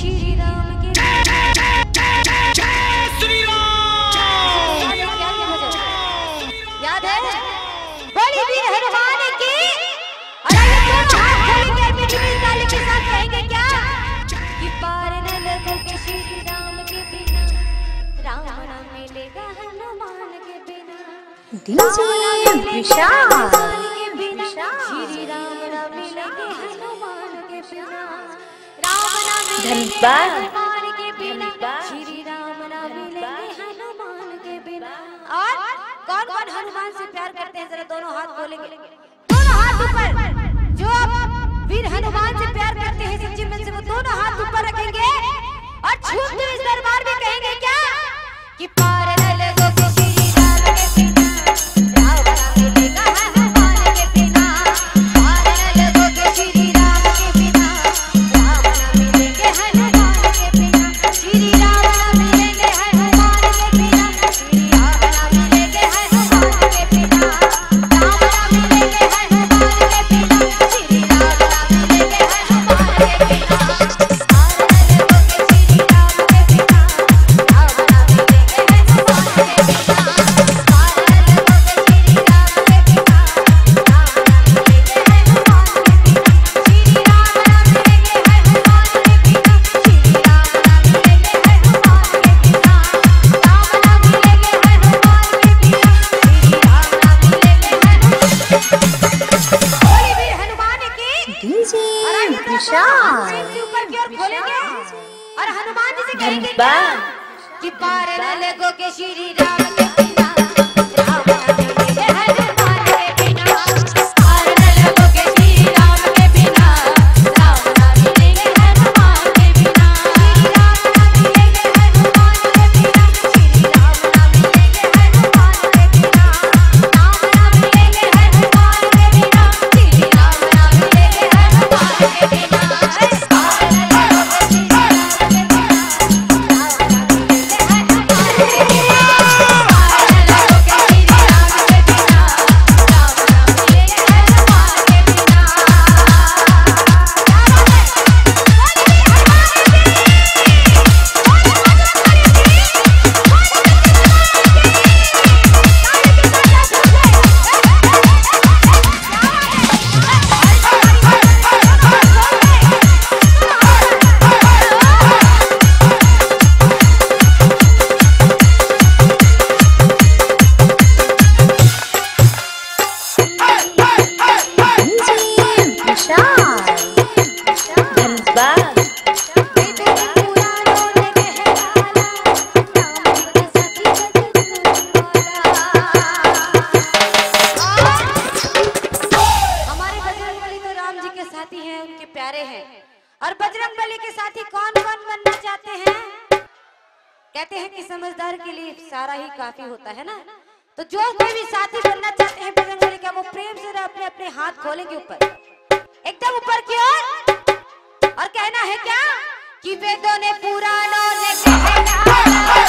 श्री राम के श्री राम याद है बड़ी वीर हनुमान की। और आइए दोनों हाथ खोलेंगे बिजली ताली के साथ कहेंगे क्या कि पार न लगो के श्री राम के बिना राम न मिलेगा हनुमान के बिना। डीजे विशाल श्री राम न मिलेंगे हनुमान के बिना राम न मिलेंगे धन्यवाद। हनुमान के बिना श्री राम न मिलेंगे हनुमान के बिना। और कौन कौन हनुमान से प्यार करते हैं जरा दोनों हाथ खोलेंगे, दोनों हाथ ऊपर। जो आप वीर हनुमान से प्यार करते हैं सच्चे मन से वो दोनों हाथ ऊपर रखेंगे और झूमते इस दरबार में कहेंगे क्या कि पार न लगो के श्री राम के बिना राम न मिलेगा हनुमान के बिना। पार न लगो के श्री राम के बिना राम न मिलेंगे हनुमान के बिना। श्री राम न मिलेंगे हनुमान के बिना श्री राम न मिलेंगे हनुमान के बिना। राम न मिलेंगे हनुमान के बिना श्री राम न मिलेंगे हनुमान के बिना। पार न लगो के श्री राम के बिना राम न मिलेंगे हनुमान के बिना। पार न लगो के श्री राम के बिना राम न मिलेंगे हनुमान के बिना। श्री राम न मिलेंगे हनुमान के बिना श्री राम न मिलेंगे हनुमान के बिना। राम न मिलेंगे हनुमान के बिना श्री राम न मिलेंगे हनुमान। बोली वीर हनुमान की। डीजे और आइए दोनों विशाल प्रेम से ऊपर की ओर खोलेंगे और हनुमान जी से कहेंगे धन्यवाद। कि पार न लगो के श्री राम के बिना राम न मिलेंगे हनुमान के बिना। पार न लगो के श्री राम के बिना राम न मिलेंगे हनुमान के बिना। श्री राम न मिलेंगे हनुमान के बिना श्री राम न मिलेंगे हनुमान के बिना। राम न मिलेंगे हनुमान के बिना श्री राम न मिलेंगे हनुमान के बिना। पार न लगो के श्री राम के बिना राम न मिलेंगे हनुमान के बिना। पार न लगो के श्री राम के बिना राम न मिलेंगे हनुमान के बिना। डीजे विशाल धन्यवाद। हमारे बजरंगबली तो राम जी के साथी हैं, उनके प्यारे हैं। और बजरंगबली के साथी कौन कौन बनना चाहते हैं? कहते हैं कि समझदार के लिए सारा ही काफी होता है ना। तो जो कोई भी साथी बनना चाहते हैं बजरंगबली का वो प्रेम से अपने अपने हाथ खोलेंगे ऊपर, एकदम ऊपर की ओर। और कहना है क्या कि वेदों ने पुराणों ने कहना